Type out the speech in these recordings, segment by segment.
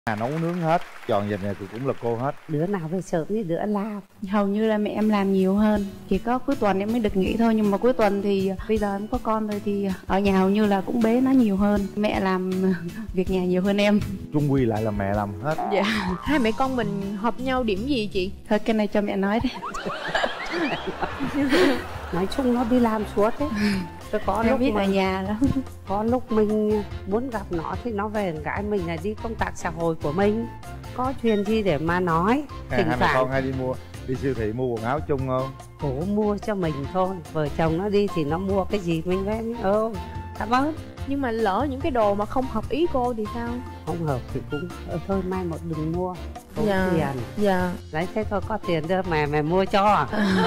Nấu nướng hết, dọn dẹp nhà cửa cũng là cô hết. Đứa nào về sớm thì đứa làm. Hầu như là mẹ em làm nhiều hơn. Chỉ có cuối tuần em mới được nghỉ thôi. Nhưng mà cuối tuần thì bây giờ em có con rồi thì ở nhà hầu như là cũng bế nó nhiều hơn. Mẹ làm việc nhà nhiều hơn em. Chung quy lại là mẹ làm hết. Dạ. Hai mẹ con mình hợp nhau điểm gì chị? Thôi cái này cho mẹ nói đấy. Nói chung nó đi làm suốt đấy. Tôi có Em lúc biết mà ở nhà đó. có lúc mình muốn gặp nó thì nó về gái mình là đi công tác xã hội của mình. Có chuyện gì để mà nói. Hai mẹ con hay đi siêu thị mua quần áo chung không? Cổ mua cho mình thôi. Vợ chồng nó đi thì nó mua cái gì mình về mình cảm ơn. Nhưng mà lỡ những cái đồ mà không hợp ý cô thì sao? Không hợp thì cũng thôi mai một đừng mua. Không Dạ. tiền. Dạ. Đấy thế thôi có tiền đưa mẹ mua cho.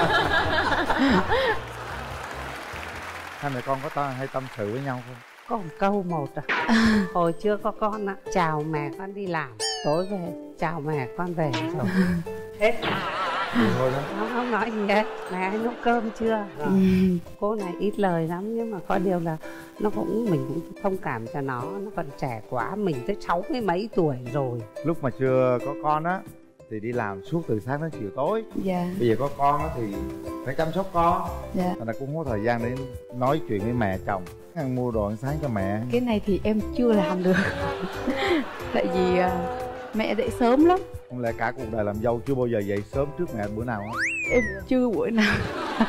Hai mẹ con có hay tâm sự với nhau không? Có một câu một hồi chưa có con á, chào mẹ con đi làm, tối về chào mẹ con về rồi hết. Thôi đó. Không nói gì hết. Mẹ anh nấu cơm chưa? Cô này ít lời lắm nhưng mà có điều là mình cũng thông cảm cho nó còn trẻ quá, mình tới 60 mấy tuổi rồi. Lúc mà chưa có con á thì đi làm suốt từ sáng đến chiều tối. Dạ. Bây giờ có con á thì phải chăm sóc con. Dạ. Thành ra cũng không có thời gian để nói chuyện với mẹ chồng, ăn mua đồ ăn sáng cho mẹ. Cái này thì em chưa làm được. Tại vì mẹ dậy sớm lắm. Không lẽ cả cuộc đời làm dâu chưa bao giờ dậy sớm trước mẹ bữa nào á? Em chưa buổi nào.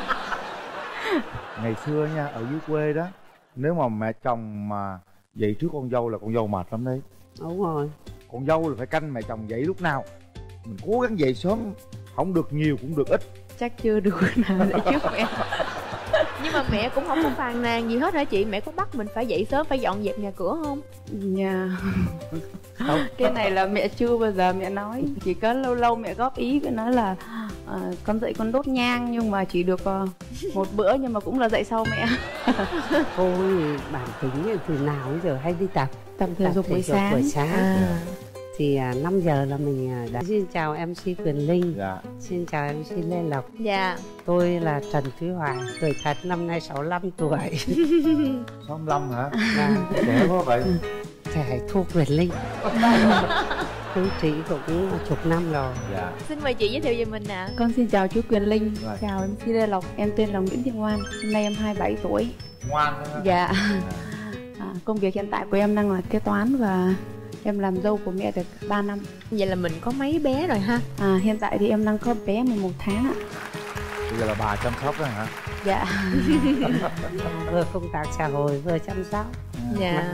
Ngày xưa nha, ở dưới quê đó, nếu mà mẹ chồng mà dậy trước con dâu là con dâu mệt lắm đấy. Đúng rồi. Con dâu là phải canh mẹ chồng dậy lúc nào. Mình cố gắng dậy sớm, không được nhiều cũng được ít. Chắc chưa được nào dậy trước mẹ. Nhưng mà mẹ cũng không có phàn nàn gì hết hả chị? Mẹ có bắt mình phải dậy sớm, phải dọn dẹp nhà cửa không? Dạ. Cái này là mẹ chưa bao giờ mẹ nói. Chỉ có lâu lâu mẹ góp ý cái nói là con dậy con đốt nhang nhưng mà chỉ được một bữa, nhưng mà cũng là dậy sau mẹ. Cô bản tính từ nào đến giờ hay đi tập thể dục buổi sáng. Thì 5 giờ là mình đã. Xin chào MC Quyền Linh. Dạ. Xin chào MC Lê Lộc. Dạ. Tôi là Trần Thúy Hoàng, tuổi thật năm nay 65 tuổi. 65 hả? Dạ. Trẻ quá vậy. Trẻ thua Quyền Linh. Chú chị cũng chục năm rồi. Dạ. Xin mời chị giới thiệu về mình ạ. Con xin chào chú Quyền Linh. Rồi. Chào MC Lê Lộc. Em tên là Nguyễn Thị Ngoan. Hôm nay em 27 tuổi. Ngoan đó. Dạ. Công việc hiện tại của em đang là kế toán và em làm dâu của mẹ được 3 năm. Vậy là mình có mấy bé rồi ha? Hiện tại thì em đang có bé 11 tháng ạ. Bây giờ là bà chăm sóc đó hả? Dạ. Vừa công tác xã hội vừa chăm sóc. Dạ.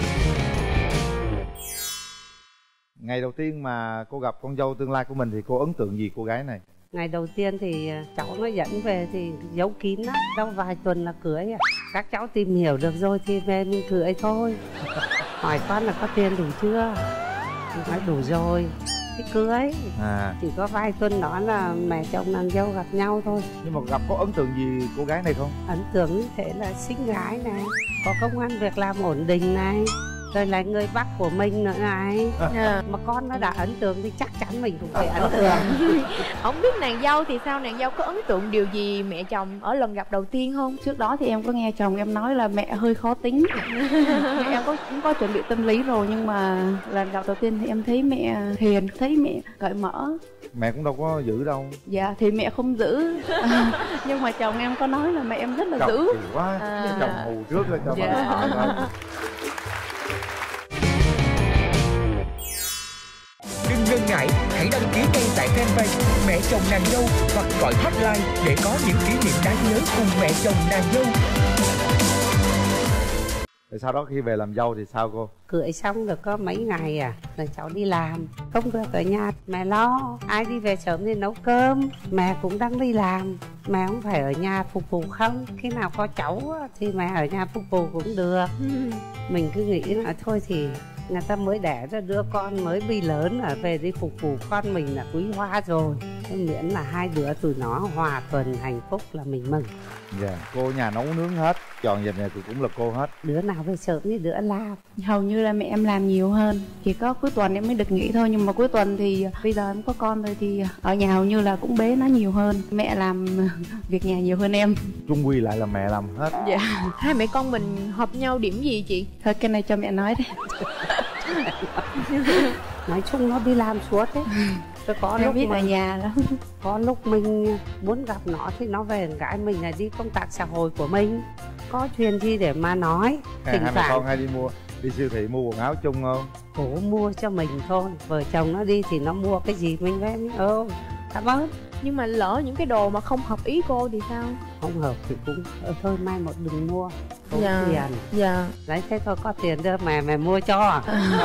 Ngày đầu tiên mà cô gặp con dâu tương lai của mình thì cô ấn tượng gì cô gái này? Ngày đầu tiên thì cháu nó dẫn về thì giấu kín lắm, đâu vài tuần là cưới à. Các cháu tìm hiểu được rồi thì về mình cưới thôi. Hỏi con là có tiền đủ chưa? Thì nói đủ rồi thì cưới. Chỉ có vài tuần đó là mẹ chồng nàng dâu gặp nhau thôi. Nhưng mà gặp có ấn tượng gì cô gái này không? Ấn tượng như thế là xinh gái này, có công ăn việc làm ổn định này, rồi là người Bắc của mình nữa này. Mà con nó đã ấn tượng thì chắc chắn mình cũng phải ấn tượng. Không biết nàng dâu thì sao, nàng dâu có ấn tượng điều gì mẹ chồng ở lần gặp đầu tiên không? Trước đó thì em có nghe chồng em nói là mẹ hơi khó tính. Em cũng có chuẩn bị tâm lý rồi, nhưng mà lần gặp đầu tiên thì em thấy mẹ hiền, thấy mẹ cởi mở. Mẹ cũng đâu có giữ đâu. Dạ thì mẹ không giữ. Nhưng mà chồng em có nói là mẹ em rất là Chồng giữ. kỳ quá. Chồng hù trước lên cho Dạ. bà. Đừng ngần ngại, hãy đăng ký ngay tại fanpage Mẹ Chồng Nàng Dâu hoặc gọi hotline để có những kỷ niệm đáng nhớ cùng mẹ chồng nàng dâu. Rồi sau đó khi về làm dâu thì sao cô? Cưới xong được có mấy ngày rồi cháu đi làm, không được ở nhà mẹ lo. Ai đi về sớm thì nấu cơm, mẹ cũng đang đi làm, mẹ không phải ở nhà phục vụ không. Khi nào có cháu thì mẹ ở nhà phục vụ cũng được. Mình cứ nghĩ là thôi thì người ta mới đẻ ra đứa con mới bị lớn về đi phục vụ con mình là quý hóa rồi. Thế miễn là hai đứa tụi nó hòa thuận hạnh phúc là mình mừng. Dạ. Cô nhà nấu nướng hết, dọn dẹp nhà cửa cũng là cô hết. Đứa nào về sớm thì đứa làm. Hầu như là mẹ em làm nhiều hơn. Chỉ có cuối tuần em mới được nghỉ thôi. Nhưng mà cuối tuần thì bây giờ em có con rồi thì ở nhà hầu như là cũng bế nó nhiều hơn. Mẹ làm việc nhà nhiều hơn em. Chung quy lại là mẹ làm hết. Dạ. Hai mẹ con mình hợp nhau điểm gì chị? Thôi cái này cho mẹ nói đấy. nói chung nó đi làm suốt ấy. Rồi có em lúc biết mà ở nhà đó. có lúc mình muốn gặp nó thì nó về con gái mình là đi công tác xã hội của mình, có chuyện gì để mà nói. Hai mẹ con hay đi siêu thị mua quần áo chung không? Cổ mua cho mình thôi, vợ chồng nó đi thì nó mua cái gì mình về mình cảm ơn. Nhưng mà lỡ những cái đồ mà không hợp ý cô thì sao? Không hợp thì cũng thôi mai một đừng mua, không Dạ. tiền. Dạ. Đấy thế thôi, có tiền đưa mẹ mua cho.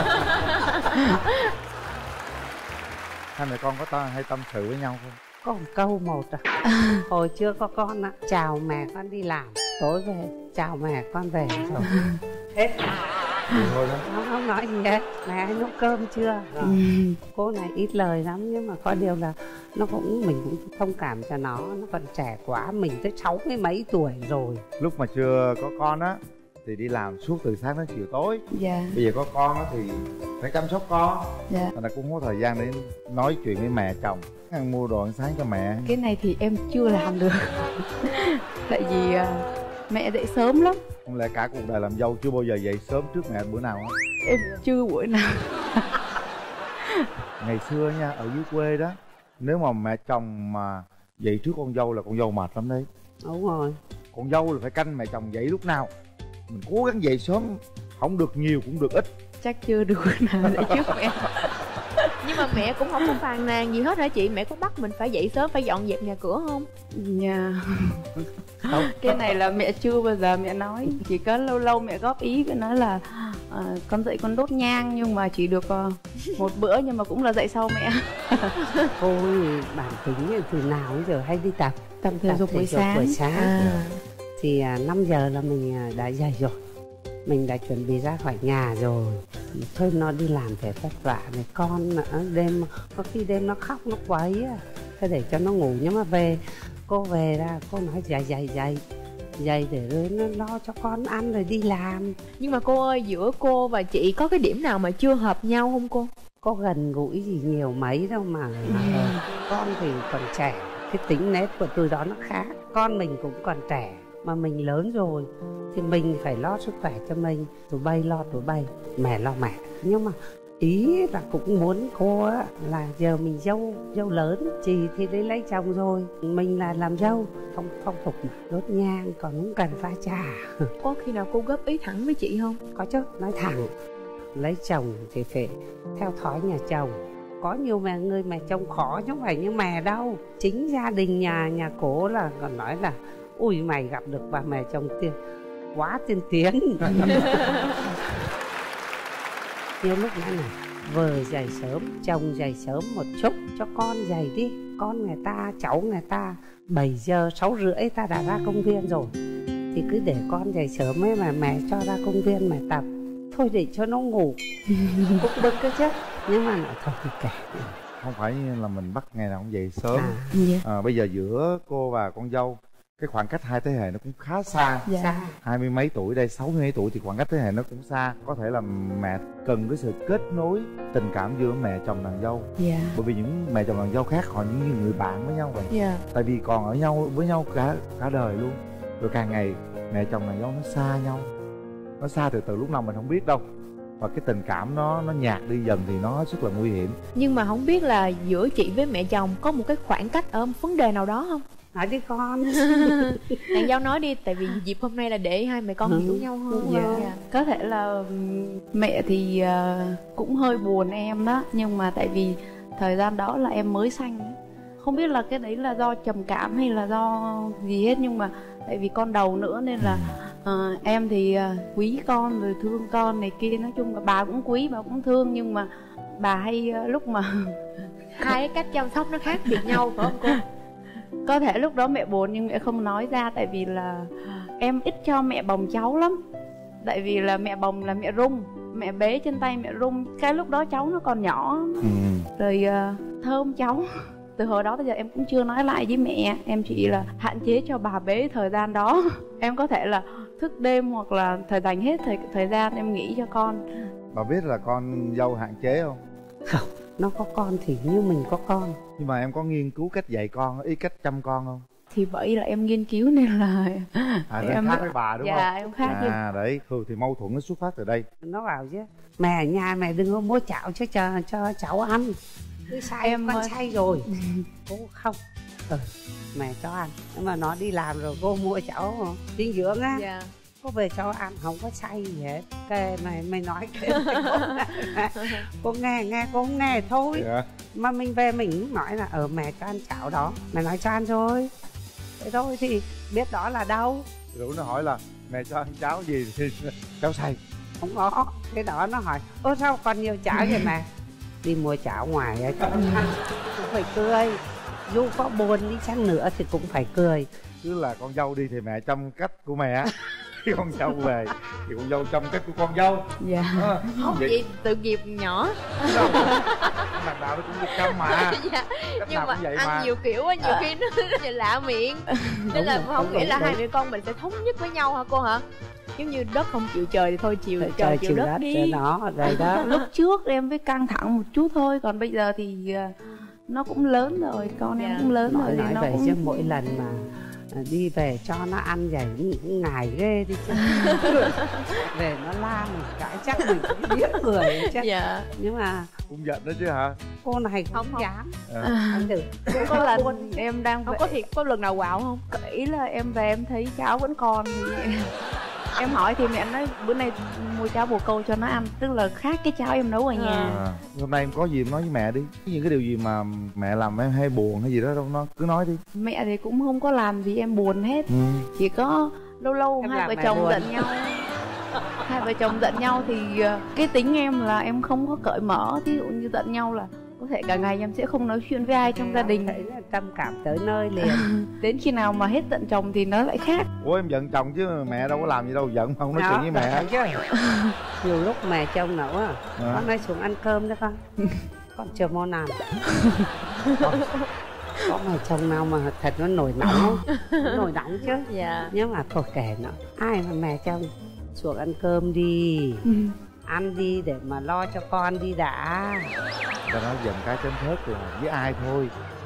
Hai mẹ con có hay tâm sự với nhau không? Có một câu một hồi chưa có con á, chào mẹ con đi làm, tối về chào mẹ con về rồi hết. Thôi đó. Không nói gì hết. Mẹ anh nấu cơm chưa? Cô này ít lời lắm, nhưng mà có điều là mình cũng thông cảm cho nó còn trẻ quá, mình tới 60 mấy tuổi rồi. Lúc mà chưa có con á thì đi làm suốt từ sáng đến chiều tối. Dạ. Bây giờ có con á thì phải chăm sóc con. Dạ. Thành ra cũng không có thời gian để nói chuyện với mẹ chồng, ăn mua đồ ăn sáng cho mẹ. Cái này thì em chưa làm được. Tại vì mẹ dậy sớm lắm. Không lẽ cả cuộc đời làm dâu chưa bao giờ dậy sớm trước mẹ bữa nào á? Em chưa buổi nào. Ngày xưa nha, ở dưới quê đó, nếu mà mẹ chồng mà dậy trước con dâu là con dâu mệt lắm đấy. Đúng rồi. Con dâu là phải canh mẹ chồng dậy lúc nào. Mình cố gắng dậy sớm, không được nhiều cũng được ít. Chắc chưa được nào dậy trước mẹ. Nhưng mà mẹ cũng không có phàn nàn gì hết hả chị? Mẹ có bắt mình phải dậy sớm, phải dọn dẹp nhà cửa không? Dạ. Cái này là mẹ chưa bao giờ mẹ nói. Chỉ có lâu lâu mẹ góp ý cái nói là con dậy con đốt nhang, nhưng mà chỉ được một bữa, nhưng mà cũng là dậy sau mẹ. Cô bản tính từ nào đến giờ hay đi tập thể dục buổi sáng. Thì 5 giờ là mình đã dậy rồi, mình đã chuẩn bị ra khỏi nhà rồi. Thôi nó đi làm phải vất vả này, con đêm có khi đêm nó khóc nó quấy á, thế để cho nó ngủ. Nhưng mà về cô về ra cô nói dậy để rồi nó lo cho con ăn rồi đi làm. Nhưng mà cô ơi, giữa cô và chị có cái điểm nào mà chưa hợp nhau không cô? Có gần gũi gì nhiều mấy đâu mà. Con thì còn trẻ, cái tính nết của tôi đó nó khác. Con mình cũng còn trẻ mà mình lớn rồi thì mình phải lo sức khỏe cho mình. Tụi bay lo tụi bay, mẹ lo mẹ. Nhưng mà ý là cũng muốn cô á là giờ mình dâu lớn, chị thì đi lấy chồng rồi, mình là làm dâu không phong tục mà đốt nhang còn không cần pha trà. Có khi nào cô góp ý thẳng với chị không? Có chứ, nói thẳng lấy chồng thì phải theo thói nhà chồng. Có nhiều người mẹ chồng khó chứ không phải như mẹ đâu. Chính gia đình nhà cổ là còn nói là ui mày gặp được bà mẹ chồng quá tiên tiến. Nhiều lúc nói này, vợ dậy sớm, chồng dậy sớm một chút, cho con dậy đi. Con người ta, cháu người ta 7 giờ, 6 rưỡi ta đã ra công viên rồi, thì cứ để con dậy sớm ấy mà mẹ cho ra công viên mẹ tập. Thôi để cho nó ngủ. Cũng bực cơ chứ. Nhưng mà nói thôi thì kệ. Không phải là mình bắt ngày nào cũng dậy sớm. Bây giờ giữa cô và con dâu cái khoảng cách hai thế hệ nó cũng khá xa. Dạ. 20 mấy tuổi đây, 60 mấy tuổi thì khoảng cách thế hệ nó cũng xa. Có thể là mẹ cần cái sự kết nối tình cảm giữa mẹ chồng nàng dâu. Dạ. Bởi vì những mẹ chồng nàng dâu khác họ những người bạn với nhau vậy. Dạ. Tại vì còn ở nhau với nhau cả đời luôn. Rồi càng ngày mẹ chồng nàng dâu nó xa nhau. Nó xa từ lúc nào mình không biết đâu. Và cái tình cảm nó nhạt đi dần thì nó rất là nguy hiểm. Nhưng mà không biết là giữa chị với mẹ chồng có một cái khoảng cách ở vấn đề nào đó không? Nói đi con. Nàng dâu nói đi, tại vì dịp hôm nay là để hai mẹ con hiểu nhau hơn. Dạ. Có thể là mẹ thì cũng hơi buồn em đó, nhưng mà tại vì thời gian đó là em mới sanh, không biết là cái đấy là do trầm cảm hay là do gì hết, nhưng mà tại vì con đầu nữa nên là em thì quý con rồi thương con này kia. Nói chung là bà cũng quý, bà cũng thương, nhưng mà bà hay lúc mà hai cái cách chăm sóc nó khác biệt nhau phải không cô? Có thể lúc đó mẹ buồn nhưng mẹ không nói ra, tại vì là em ít cho mẹ bồng cháu lắm. Tại vì là mẹ bồng là mẹ rung, mẹ bế trên tay mẹ rung. Cái lúc đó cháu nó còn nhỏ, rồi thơm cháu. Từ hồi đó tới giờ em cũng chưa nói lại với mẹ. Em chỉ là hạn chế cho bà bế thời gian đó. Em có thể là thức đêm hoặc là dành hết thời gian em nghĩ cho con. Bà biết là con dâu hạn chế không? Không, nó có con thì như mình có con. Nhưng mà em có nghiên cứu cách dạy con, ý cách chăm con không? Thì bởi là em nghiên cứu nên là em khác với bà đúng không? Dạ em khác chứ. Đấy, thường thì mâu thuẫn nó xuất phát từ đây. Nó bảo chứ mẹ ở nhà mẹ đừng có mua cháo cho cháu ăn, cứ say Em con ơi. say rồi. Cô không, mẹ cho ăn, nhưng mà nó đi làm rồi cô mua cháo dinh dưỡng á. Dạ. Cô về cho ăn không có say gì hết. Cái mày nói cái cô nghe cô không nghe thôi. Dạ. Mà mình về mình cũng nói là mẹ cho ăn cháo đó, mẹ nói cho ăn rồi, thế thôi thì biết đó là đâu. Rồi nó hỏi là mẹ cho ăn cháo gì thì cháu say. Không có, cái đó nó hỏi ôi sao còn nhiều cháo vậy mẹ, đi mua cháo ngoài ấy, cũng phải cười, dù có buồn đi chăng nữa thì cũng phải cười. Cứ là con dâu đi thì mẹ chăm cách của mẹ, khi con dâu về thì con dâu chăm cách của con dâu. Dạ. Không, chị tự nghiệp nhỏ. Đằng nào nó cũng được chăm mà. Dạ. Cách Nhưng nào mà cũng vậy ăn mà. nhiều kiểu á, nhiều khi nó lạ miệng. Nên là không nghĩ là hai mẹ con mình sẽ thống nhất với nhau hả cô hả? Giống như đất không chịu trời thì thôi chịu trời chịu đất đi. Nó rồi đó. Lúc trước em với căng thẳng một chút thôi, còn bây giờ thì nó cũng lớn rồi, con em cũng lớn rồi thì nói nó về cũng chứ mỗi lần mà đi về cho nó ăn vậy cũng ngại ghê đi chứ. Về nó la mình cái chắc mình cũng biết người chứ. Dạ. Nhưng mà Cũng giận đó chứ hả? cô này Không, không không. dám. À. Anh được. cũng có lần em đang Không có thiệt, có lần nào quạo không? ý là em về em thấy cháo vẫn còn thì em hỏi thì mẹ nói bữa nay mua cháo bồ câu cho nó ăn, tức là khác cái cháo em nấu ở nhà. Hôm nay em có gì em nói với mẹ đi. Những cái điều gì mà mẹ làm em hay buồn hay gì đó đâu, nó cứ nói đi. Mẹ thì cũng không có làm gì em buồn hết, chỉ có lâu lâu Em hai làm vợ mẹ chồng buồn. giận nhau. Hai vợ chồng giận nhau thì cái tính em là em không có cởi mở, ví dụ như giận nhau là có thể cả ngày em sẽ không nói chuyện với ai trong gia đình, thấy là trầm cảm tới nơi liền. đến khi nào mà hết giận chồng thì nó lại khác. Ủa em giận chồng chứ mẹ đâu có làm gì đâu, giận mà không nói chuyện với mẹ. Chứ. Nhiều lúc mẹ chồng nấu con nói xuống ăn cơm đó con chưa món nào. Có mẹ chồng nào mà thật nó nổi nóng không? Nó nổi nóng chứ. Dạ. Nhưng mà thôi kệ nó, ai mà mẹ chồng xuống ăn cơm đi, ăn đi để mà lo cho con đi đã. Ta nói giận cái trên thớt là với ai thôi,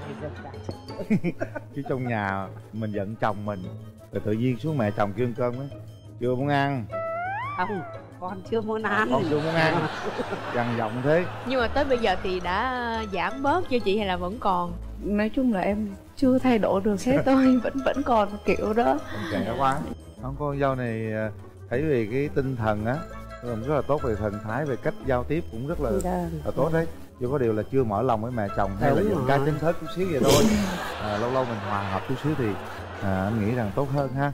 chứ trong nhà mình giận chồng mình rồi tự nhiên xuống mẹ chồng kêu ăn cơm á, chưa muốn ăn. Không, con chưa muốn ăn. Con chưa muốn ăn. Gằn giọng thế. Nhưng mà tới bây giờ thì đã giảm bớt chưa chị hay là vẫn còn? Nói chung là em chưa thay đổi được hết tôi vẫn còn kiểu đó. Con trẻ quá. Con dâu này thấy về cái tinh thần á rất là tốt, về thần thái, về cách giao tiếp cũng rất là tốt đấy. Chỉ có điều là chưa mở lòng với mẹ chồng hay là giận cái trên thớt chút xíu vậy thôi. Lâu lâu mình hòa hợp chút xíu thì anh nghĩ rằng tốt hơn ha.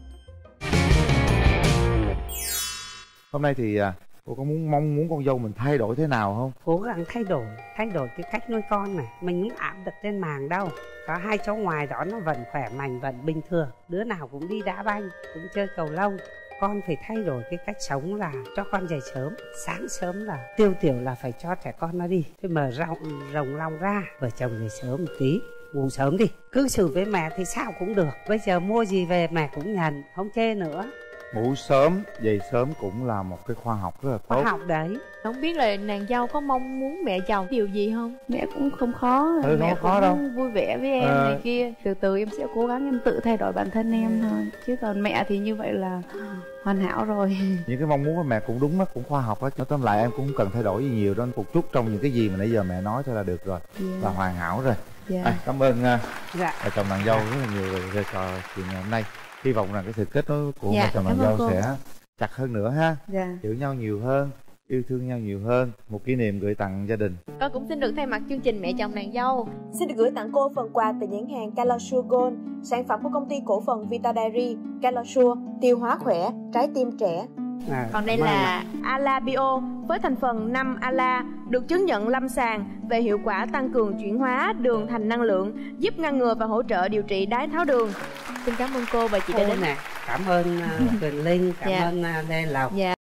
Hôm nay thì cô có mong muốn con dâu mình thay đổi thế nào không? Cố gắng thay đổi cái cách nuôi con này. Mình không áp được trên màng đâu. Có hai cháu ngoài đó nó vẫn khỏe mạnh, vẫn bình thường. Đứa nào cũng đi đá banh, cũng chơi cầu lông. Con phải thay đổi cái cách sống là cho con dậy sớm. Sáng sớm là tiêu tiểu là phải cho trẻ con nó đi. Phải mở rộng lòng ra. Vợ chồng dậy sớm một tí, ngủ sớm đi. Cư xử với mẹ thì sao cũng được. Bây giờ mua gì về mẹ cũng nhận, không chê nữa. Ngủ sớm, dậy sớm cũng là một cái khoa học rất là tốt. Khoa học đấy. Không biết là nàng dâu có mong muốn mẹ chồng điều gì không? Mẹ cũng không khó, không mẹ khó cũng đâu. vui vẻ với em này kia. Từ từ em sẽ cố gắng em tự thay đổi bản thân em thôi. Chứ còn mẹ thì như vậy là hoàn hảo rồi. Những cái mong muốn của mẹ cũng đúng, nó cũng khoa học đó. Nói tóm lại em cũng không cần thay đổi gì nhiều đâu, một chút trong những cái gì mà nãy giờ mẹ nói thôi là được rồi. Là hoàn hảo rồi. Cảm ơn vợ chồng nàng dâu rất là nhiều về trò chuyện ngày hôm nay. Hy vọng rằng cái sự kết nối của vợ chồng nàng dâu sẽ chặt hơn nữa ha. Hiểu nhau nhiều hơn, yêu thương nhau nhiều hơn. Một kỷ niệm gửi tặng gia đình. Con cũng xin được thay mặt chương trình Mẹ chồng nàng dâu xin được gửi tặng cô phần quà từ nhãn hàng Calosure Gold, sản phẩm của công ty cổ phần Vita Dairy. Calosure, tiêu hóa khỏe, trái tim trẻ. Còn đây là Ala Bio với thành phần 5 Ala, được chứng nhận lâm sàng về hiệu quả tăng cường chuyển hóa đường thành năng lượng, giúp ngăn ngừa và hỗ trợ điều trị đái tháo đường. Xin cảm ơn cô và chị đã đến. Cảm ơn Quyền Linh, cảm ơn Lê Lộc.